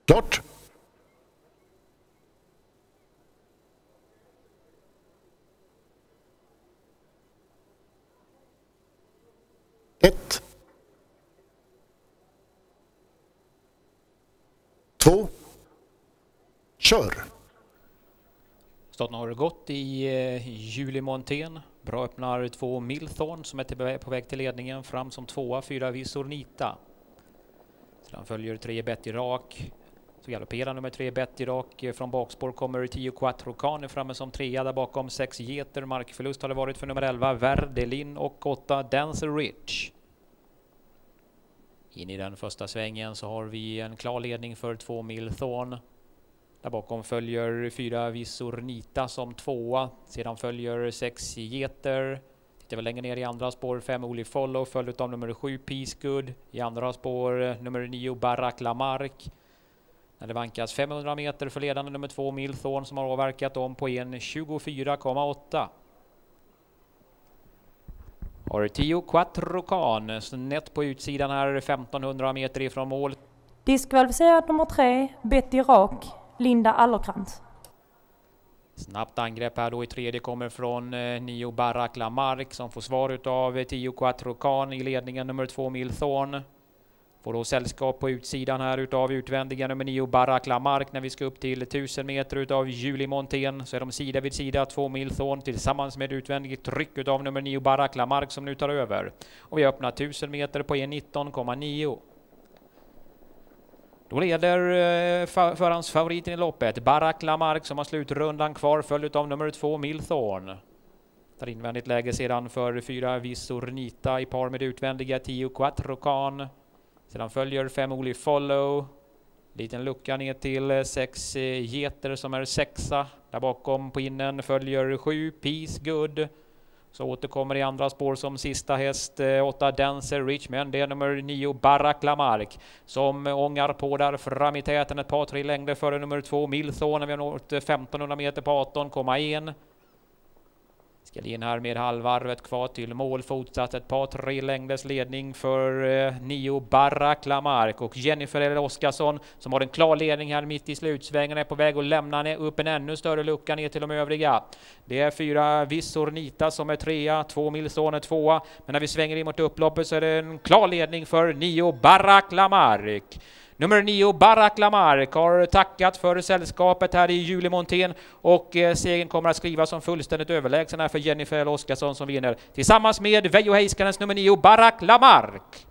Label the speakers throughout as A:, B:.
A: Klart. Ett. 2. Kör.
B: Starten har gått i Julie Montén. Bra öppnar 2 Milthorn som är på väg till ledningen. Fram som 2, 4 Visornita. Sedan följer 3 Betty Rak. Så galopperar nummer 3 Betty Rak. Från bakspår kommer 10 Quattro Can framme som 3. Där bakom 6 Geter. Markförlust har det varit för nummer 11 Verdelin och 8 Dancer Rich. In i den första svängen så har vi en klar ledning för 2 Milthorn. Där bakom följer 4 Visornita som 2. Sedan följer 6 Geter. Tittar vi längre ner i andra spår 5 Oli Follow följt av nummer 7 Peace Good. I andra spår nummer 9 Barack Lamarck. När det vankas 500 meter för ledande nummer 2 Milthorn som har avverkat om på en 24,8. Har 10 Quattro Can snett på utsidan här 1500 meter ifrån mål.
C: Diskvalificerad nummer 3 Betty Rak, Linda Allerkrantz.
B: Snabbt angrepp här då i tredje kommer från 9 Barack Lamarck som får svar utav 10 Quattro Can i ledningen nummer 2 Milthorn. Får då sällskap på utsidan här utav utvändiga nummer 9 Barack Lamarck när vi ska upp till 1000 meter utav Julie Montén. Så är de sida vid sida 2 Milthorn tillsammans med utvändigt tryck utav nummer 9 Barack Lamarck som nu tar över. Och vi öppnar 1000 meter på 1:19,9. Då leder förhandsfavoriten i loppet Barack Lamarck som har slutrundan kvar följd av nummer 2 Milthorn. Där invändigt läge sedan för 4 Visornita i par med utvändiga 10 Quattro Can. Sedan följer 5 Oli Follow. Liten lucka ner till 6 Geter som är 6. Där bakom på innen följer 7 Peace Good. Så återkommer i andra spår som sista häst 8 Dancer Rich, men det är nummer 9 Barack Lamarck som ångar på där fram i täten ett par 3 längder före nummer 2 Milthorn när vi har nått 1500 meter på 18,1. Ska in här med halvvarvet kvar till mål, fortsatt ett par 3 längders ledning för 9 Barack Lamarck och Jennifer Oskarsson som har en klar ledning här mitt i slutsvängen är på väg att lämna upp en ännu större lucka ner till de övriga. Det är 4 Visornita som är 3, 2 Milthorn är 2, men när vi svänger in mot upploppet så är det en klar ledning för 9 Barack Lamarck. Nummer 9 Barack Lamarck har tackat för sällskapet här i Julie Montén och segern kommer att skrivas som fullständigt överlägsen här för Jennifer Oskarsson som vinner tillsammans med Veijo Heiskanens nummer 9 Barack Lamarck.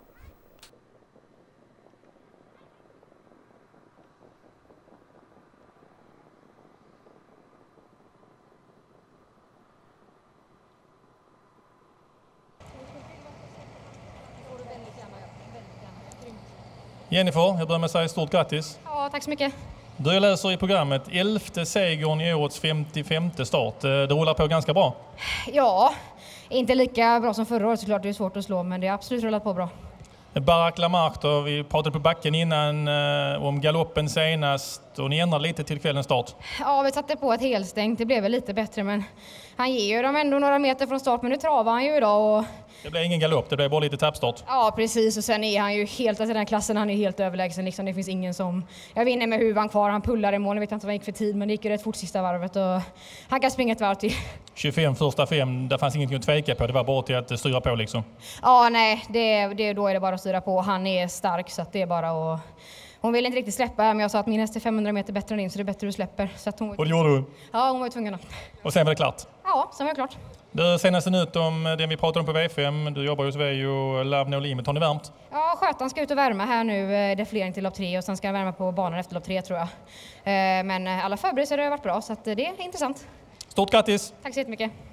D: Jennifer, jag börjar med att säga stort grattis.
E: Ja, tack så mycket.
D: Du, jag läser i programmet 11:e segern i årets 55:e start. Det rullar på ganska bra.
E: Ja, inte lika bra som förra året såklart. Det är svårt att slå, men det är absolut rullat på bra.
D: Barack Lamarck då, vi pratade på backen innan om galoppen senast och ni ändrade lite till kvällens start.
E: Ja, vi satte på ett helstängt. Det blev väl lite bättre, men han ger ju dem ändå några meter från start, men nu travar han ju idag och...
D: Det blev ingen galopp, det blev bara lite tappstart.
E: Ja, precis. Och sen är han ju helt, alltså den klassen, han är helt överlägsen. Liksom, det finns ingen som... Jag vinner med huvan kvar, han pullar i mål. Jag vet inte vad han gick för tid, men det gick ju rätt fort sista varvet och han kan springa ett varv till.
D: 25 första 5, det fanns ingenting att tveka på. Det var bara till att styra på liksom.
E: Ja, nej, då är det bara att styra på. Han är stark så att det är bara att... Hon vill inte riktigt släppa, men jag sa att min häst är 500 meter bättre än din så det är bättre att du släpper. Så att hon...
D: Och det gjorde du?
E: Ja, hon var ju tvungen.
D: Och sen var det klart?
E: Ja, sen var det klart.
D: Det senaste nytt om det vi pratade om på V5, du jobbar hos Veijo, Love No Limit, har ni värmt?
E: Ja, Skötan ska ut och värma här nu, det är fler till lopp 3 och sen ska jag värma på banan efter lopp 3 tror jag. Men alla förberedelser har varit bra så att det är intressant.
D: Stort grattis!
E: Tack så jättemycket.